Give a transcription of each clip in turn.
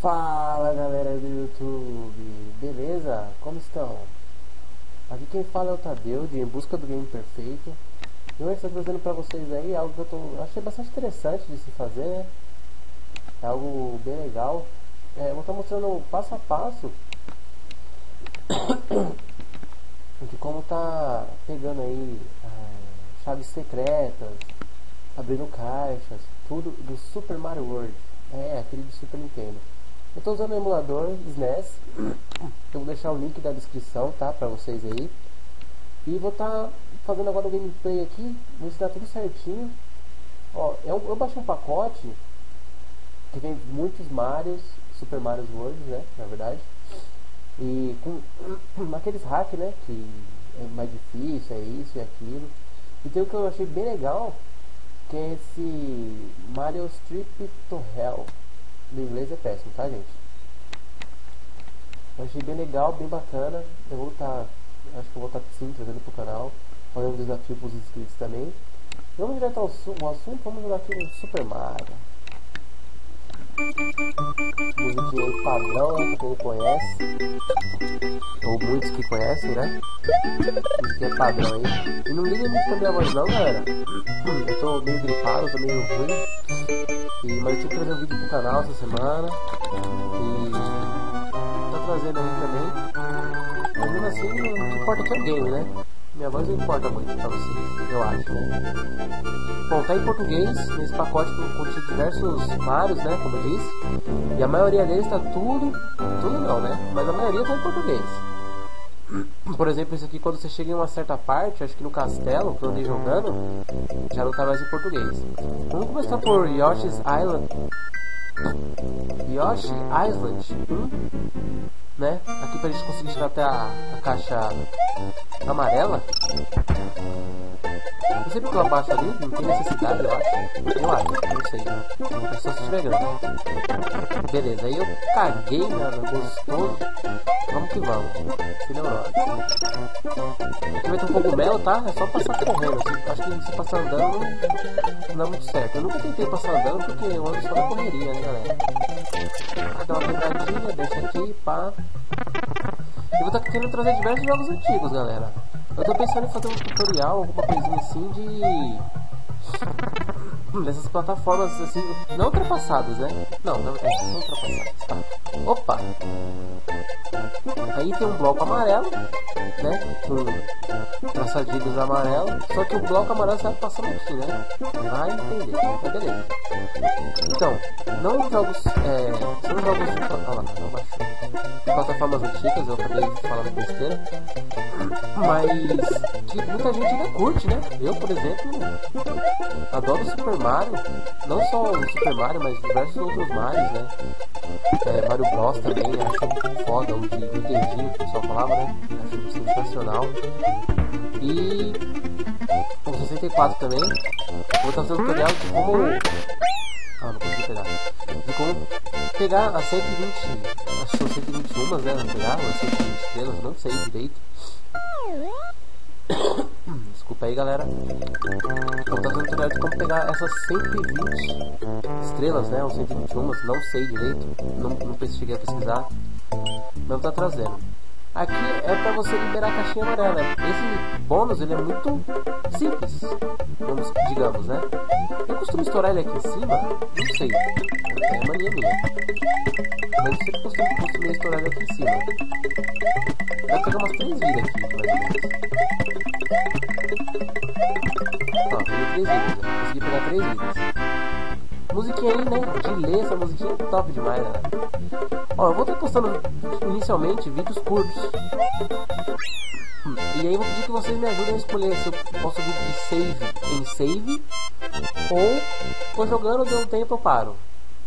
Fala galera do YouTube, beleza? Como estão? Aqui quem fala é o Tadeu, de Em Busca do Game Perfeito. E hoje estou trazendo pra vocês aí algo que eu achei bastante interessante de se fazer, né? É algo bem legal. Eu vou estar mostrando passo a passo de como tá pegando aí chaves secretas, abrindo caixas, tudo do Super Mario World. Aquele do Super Nintendo. Eu estou usando o emulador SNES. Eu vou deixar o link da descrição, tá, pra vocês aí. E vou estar fazendo agora o gameplay aqui. Vou ensinar tudo certinho. Ó, eu baixei um pacote que tem muitos Marios, Super Mario World, né, na verdade. E com aqueles hacks, né, que é mais difícil, é isso e aquilo. E tem o que eu achei bem legal, que é esse Mario Trip to Hell. No inglês é péssimo, tá, gente? Eu achei bem legal, bem bacana. Eu vou estar, acho que eu vou estar sim trazendo pro canal, fazendo um desafio pros inscritos também. Vamos direto ao assunto, vamos jogar aqui no Super Mario. Musiquinha aí padrão, né, pra quem não conhece, ou muitos que conhecem, né? Musiquinha padrão aí. E não liga muito pra minha voz não, galera. Eu tô meio gripado, tô meio ruim. Mas eu tinha que trazer um vídeo pro canal essa semana. E tô trazendo aí também. Mas mesmo assim, o que importa é que é o game, né? Minha voz não importa muito pra vocês, eu acho, né? Bom, tá em português, nesse pacote contém diversos Marios, né, como eu disse. E a maioria deles tá tudo não, né? Mas a maioria tá em português. Por exemplo, isso aqui, quando você chega em uma certa parte, acho que no castelo, que eu andei jogando, já não tá mais em português. Vamos começar por Yoshi's Island. Yoshi Island 1, né? Aqui pra gente conseguir chegar até a caixa amarela. Eu sempre que eu abaixo ali, não tem necessidade, eu acho, não sei. É só se tiver grana. Beleza, aí eu caguei, nada gostoso. Vamos que vamos. Se neurose. Aqui vai ter um cogumelo, tá? É só passar correndo. Assim. Acho que se passar andando não dá muito certo. Eu nunca tentei passar andando porque eu ando só na correria, né, galera? Dá uma quebradinha, deixa aqui, pá. Eu vou estar querendo trazer diversos jogos antigos, galera. Eu tô pensando em fazer um tutorial, alguma coisinha assim dessas plataformas assim, não ultrapassadas, né? Não são ultrapassadas, tá? Opa! Aí tem um bloco amarelo, né? Com traçadilhos amarelos. Só que o bloco amarelo sai passando aqui, né? Vai entender, mas beleza. Então, não jogos. São jogos de. Olha lá, não baixou. Plataformas antigas, eu acabei falando besteira. Mas que muita gente ainda curte, né? Eu, por exemplo, adoro o Super Mario. Não só o Super Mario, mas diversos outros Marios, né? Mario Bros também, acho foda, o de Nintendinho, que o pessoal falava, né? Acho sensacional. E o 64 também. Vou trazer um tutorial de como... não consegui pegar. De como pegar a 120, acho que são 121, né? Pegar as 120 estrelas, não sei direito. Desculpa aí, galera. Vou trazer um tutorial de como pegar essas 120 estrelas, né? Ou 121, não sei direito. Não cheguei a pesquisar. Não tá trazendo. Aqui é pra você liberar a caixinha amarela, né? Esse bônus, ele é muito simples, digamos, né? Eu costumo estourar ele aqui em cima, não sei, é mania minha. Mas eu sempre costumo estourar ele aqui em cima. Vai pegar umas 3 vidas aqui, mais ou menos. Ó, peguei 3 vidas, né? Consegui pegar 3 vidas. Musiquinha aí, né? De ler, essa musiquinha é top demais, né? Ó, eu vou estar postando inicialmente vídeos curtos. E aí eu vou pedir que vocês me ajudem a escolher se eu posto vídeo de save em save ou tô jogando, deu um tempo eu paro.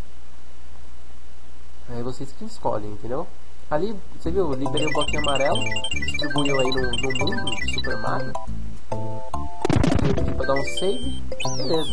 Aí vocês que escolhem, entendeu? Ali, você viu, eu liberei o bloquinho amarelo, distribuiu aí no mundo de Super Mario. Eu pedi pra dar um save, beleza.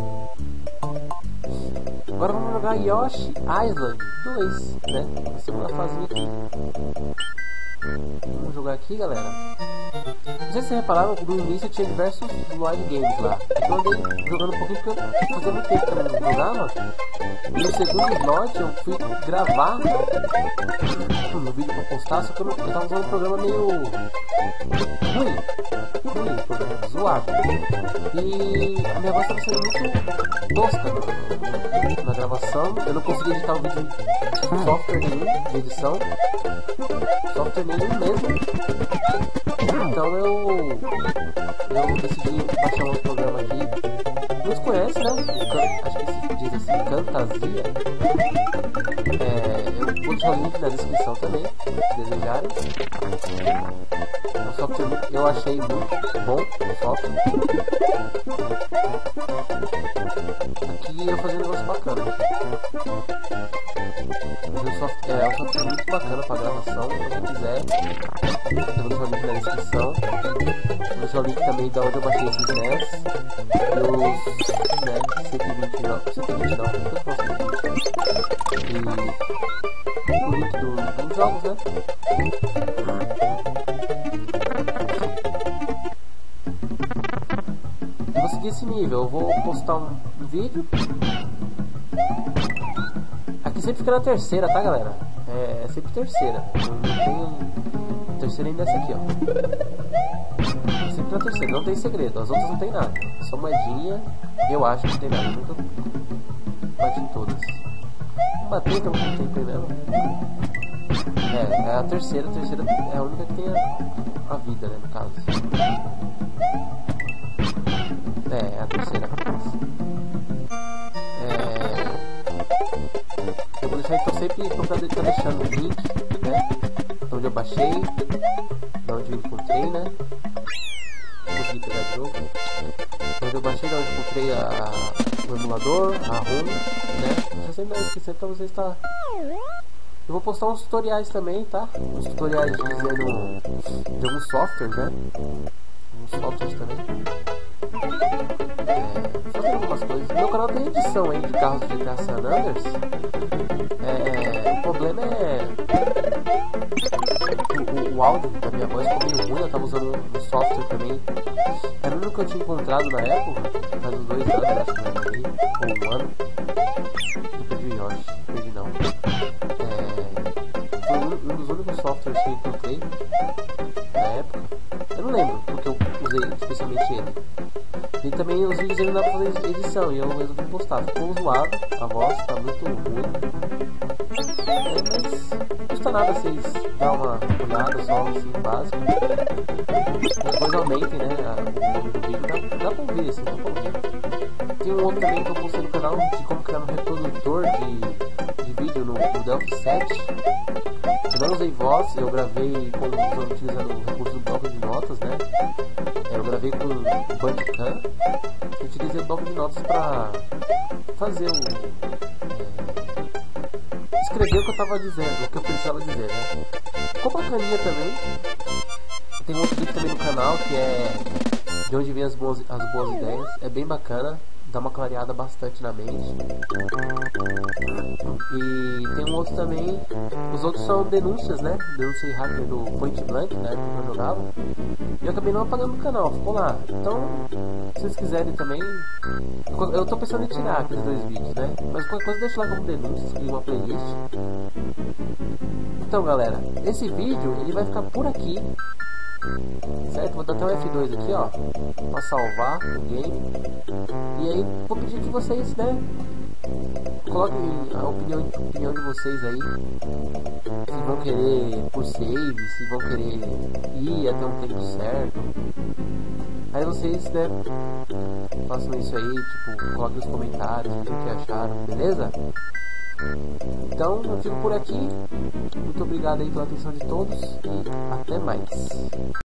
Agora vamos jogar Yoshi Island 2, né? A segunda fase aqui. Vamos jogar aqui, galera. Não sei se vocês repararam, no início tinha diversos live games lá. Então eu andei jogando um pouquinho porque eu fazia muito tempo que eu não jogava. E no segundo slot eu fui gravar no vídeo pra postar, só que eu tava usando um programa meio ruim, zoado. E a minha voz tava sendo muito tosca na gravação. Eu não conseguia editar o vídeo com software nenhum de edição. Software nenhum mesmo. Então eu decidi baixar um outro programa aqui. Muitos conhecem, né? Acho que se diz assim, Camtasia. Eu vou deixar o link na descrição também, se desejarem. É um software que eu achei muito bom, o software. Aqui eu fazendo um negócio bacana. É um software muito bacana para gravação, se você quiser. Eu vou deixar o link na descrição. Vou deixar o link também de onde eu baixei esses NES. E os 120 não, eu posso e o link dos jogos, né? Eu vou seguir esse nível, eu vou postar um vídeo. Aqui sempre fica na terceira, tá, galera? É sempre terceira. Não tem terceira ainda essa aqui, ó. Sempre na terceira, não tem segredo. As outras não tem nada. Só moedinha. Eu acho que não tem nada. Nunca bati em todas. Batei pelo tempo mesmo. É a terceira. A terceira é a única que tem a vida, né? No caso. É a terceira. Eu vou deixar então sempre pra estar deixando o link, né? De onde eu baixei, de onde eu encontrei, né? Consegui pegar de novo. De onde eu baixei, de onde eu encontrei o emulador, a ROM, né? Deixa sempre na descrição pra você estar. Eu vou postar uns tutoriais também, tá? Uns tutoriais de alguns softwares, né? Alguns softwares também. Fazendo algumas coisas. Meu canal tem edição aí de carros de GTA San Andreas. O problema é o áudio da minha voz ficou meio ruim. Eu tava usando um software também. Era o único que eu tinha encontrado na época. Faz uns 2 anos, acho que eu joguei. Ou 1 ano. Não perdi o Yoshi. Perdi não. Foi um dos únicos softwares que eu encontrei na época. Eu não lembro porque eu usei especialmente ele. E também os vídeos ele não dá pra fazer edição e eu resolvi postar. Ficou zoado, a voz tá muito ruim. Mas não custa nada vocês dar uma olhada só assim, básico. Depois aumentem, né, o nome do vídeo. Dá pra ouvir assim, dá pra ouvir. Tem um outro também que eu postei no canal de como criar um reprodutor de vídeo no Delphi 7. Eu não usei voz, eu gravei utilizando o recurso do bloco de notas, né? Eu gravei com o Bandicam. Eu utilizei o bloco de notas para fazer escrever o que eu tava dizendo, o que eu precisava dizer, né? Ficou bacaninha também. Tem outro vídeo também no canal que é de onde vem as boas ideias. É bem bacana, dá uma clareada bastante na mente. E tem um outro também. Os outros são denúncias, né? Denúncia e hacker do Point Blank, né? Que eu jogava. E eu acabei não apagando o canal, ficou lá. Então, se vocês quiserem também. Eu tô pensando em tirar aqueles 2 vídeos, né? Mas qualquer coisa deixa lá como denúncias, cria uma playlist. Então, galera, esse vídeo ele vai ficar por aqui. Certo? Vou dar até o F2 aqui, ó, pra salvar o game. E aí vou pedir que vocês, né, coloquem a opinião de vocês aí. Se vão querer por save, se vão querer ir até um tempo certo. Aí vocês, né, façam isso aí, tipo, coloquem nos comentários o que acharam, beleza? Então eu fico por aqui. Muito obrigado aí pela atenção de todos e até mais.